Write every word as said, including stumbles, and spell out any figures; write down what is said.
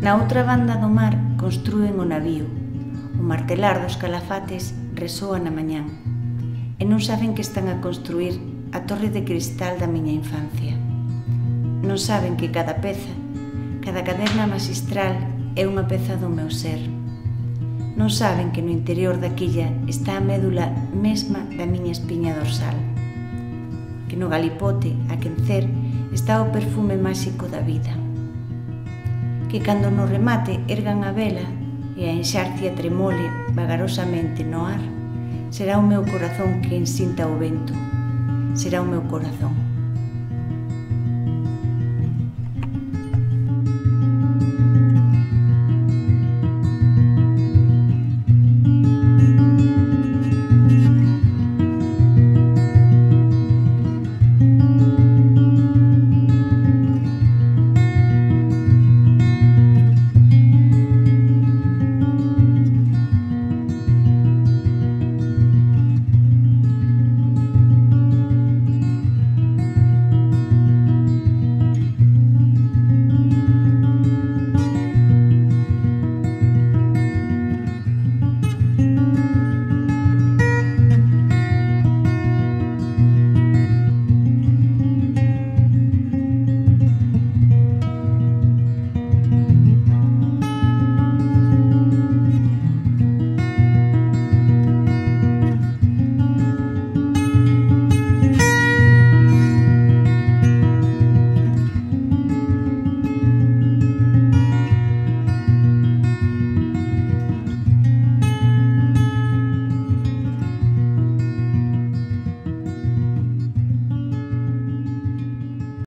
Na outra banda do mar construen o navío. O martelar dos calafates resoa na mañán. E non saben que están a construir a torre de cristal da miña infancia. Non saben que cada peza, cada caderna magistral é unha peza do meu ser. Non saben que no interior da quilla está a médula mesma da miña espiña dorsal. Que no galipote, a quencer, está o perfume máxico da vida. Que cando no remate ergan a vela e a enxarcia tremole vagarosamente no ar, será o meu corazón que ensinta o vento, será o meu corazón.